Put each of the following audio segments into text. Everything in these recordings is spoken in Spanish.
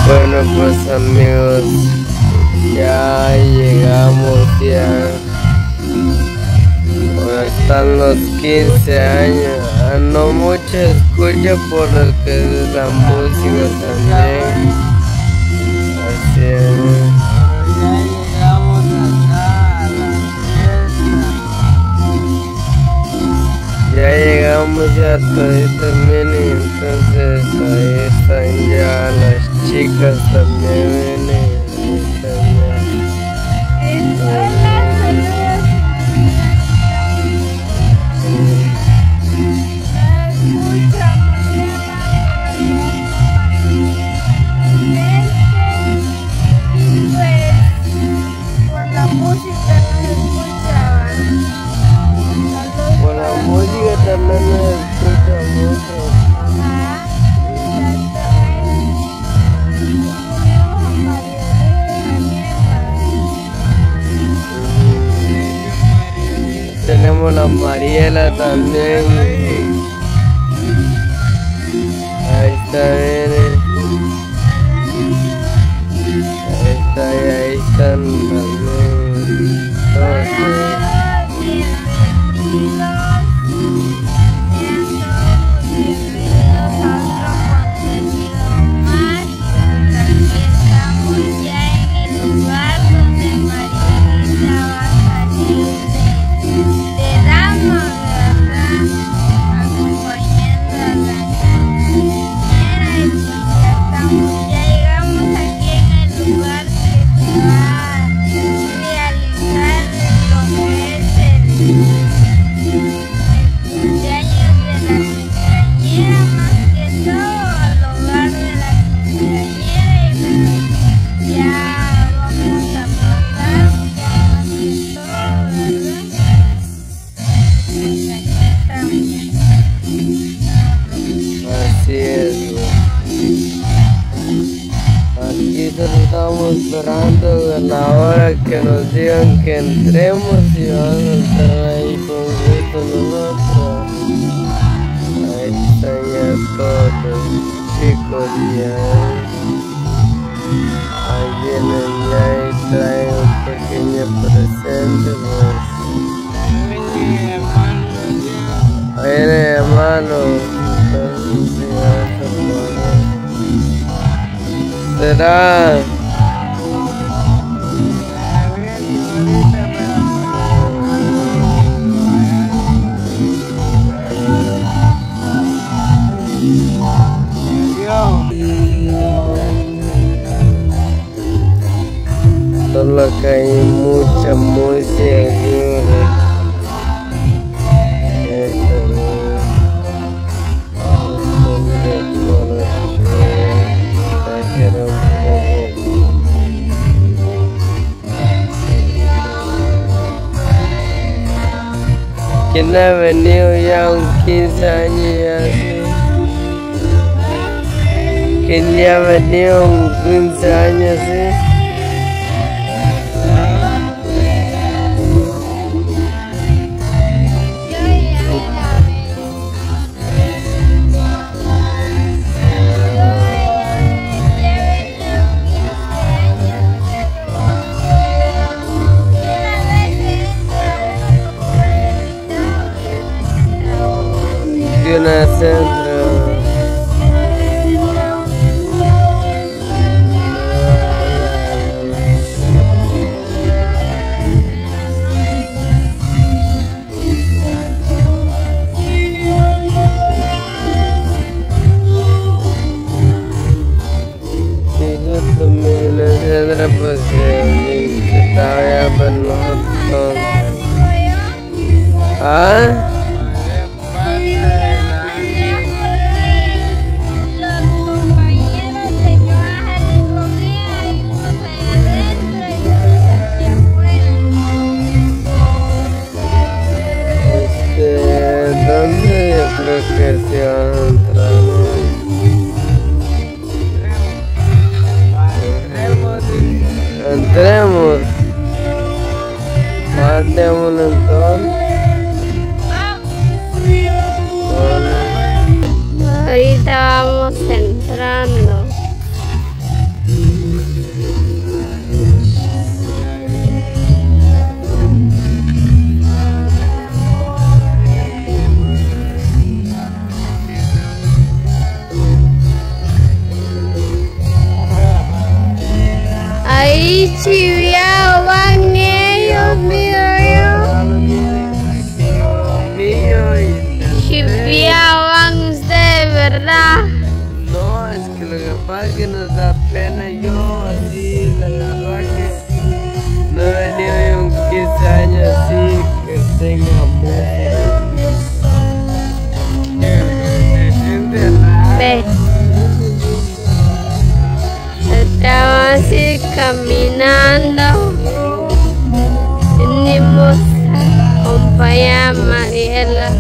Bueno, pues amigos, ya llegamos ya. Ahora están los 15 años. No mucha escucha por lo que es la música también. Así es. Ya llegamos ya también, y entonces ahí están ya las chicas también, tenemos la Mariela también. Ahí está, ahí están también todos. Estamos esperando a la hora que nos digan que entremos y vamos a estar ahí con gusto nosotros. Ahí están ya todos los chicos ya. Ahí vienen ya y traen un pequeño presente. Ahí viene hermano. ¿Será? Solo que hay mucha música aquí. ¿Quién ha venido ya un 15 años ya así? ¿Quién ya ha venido un 15 años así? Una centro. Pues estaba ya por nosotros. ¿Ah? ¿Dónde? Yo creo que se van a entrar. Entremos. Mandémoslo entonces. Ahorita vamos entrando. chiviaban ellos, chiviaban de verdad. No, es que lo que pasa es que nos da pena. Yo así, la verdad que no he venido en 15 años así que tenga música. Ve, estaba así caminando. Venimos a acompañar a Mariela.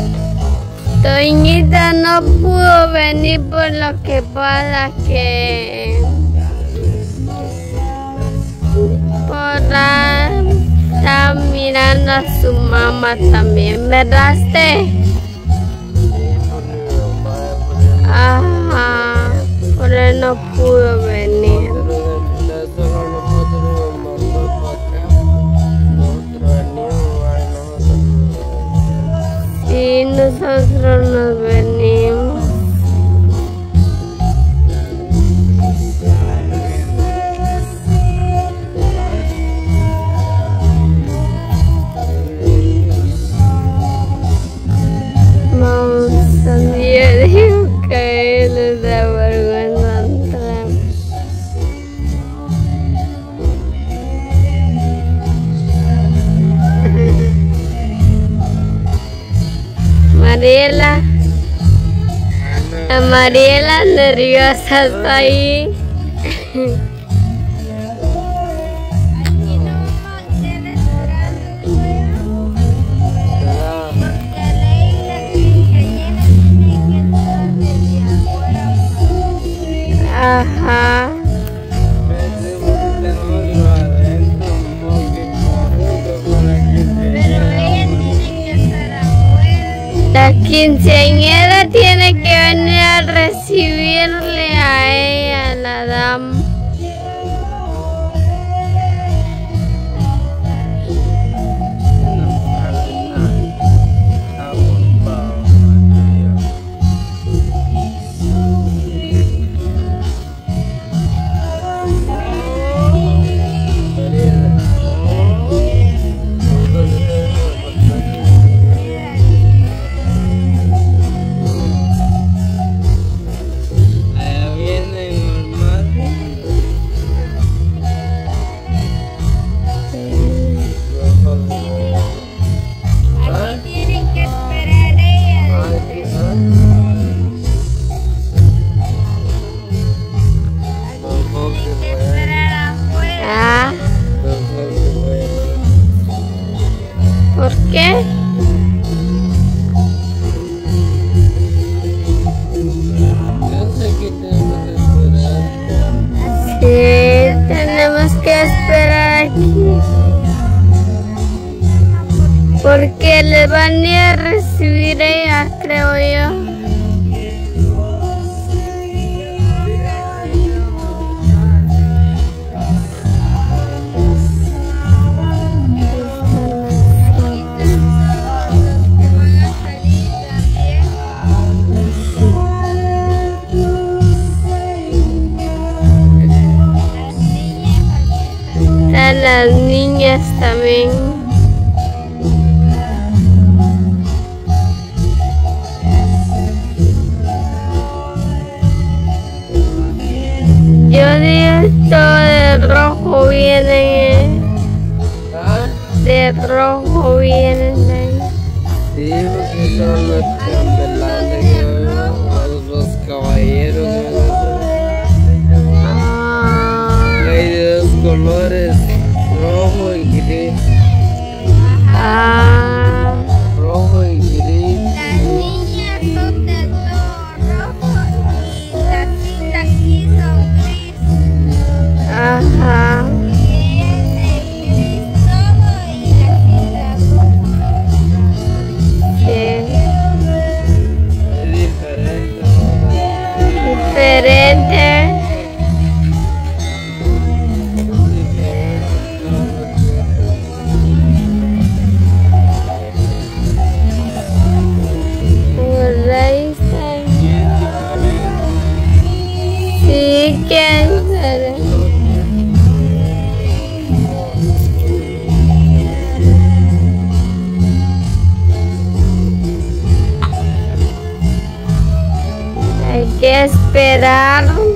Toñita no pudo venir por lo que pasa que está mirando a su mamá también, ¿verdad, Ajá, por él no pudo venir. Y nosotros nos venimos. Vamos a día, digo que él les da vergüenza entrar. Mariela, la Mariela nerviosa está ahí. Ajá. La quinceañera tiene que venir a recibirle a ella, la dama. ¿Por qué? Sí, tenemos que esperar aquí. Porque les van a ir a recibir ella, creo yo. A las niñas también. Yo digo todo de rojo vienen, de rojo vienen. Sí, porque son los chambelanes, los caballeros. Hay de dos colores, rojo y gris. Rojo y gris. Las niñas son de todo rojo y las chicas aquí son gris. Ajá. Y ella es de gris todo y la chica rojo. Sí. Es diferente. esperar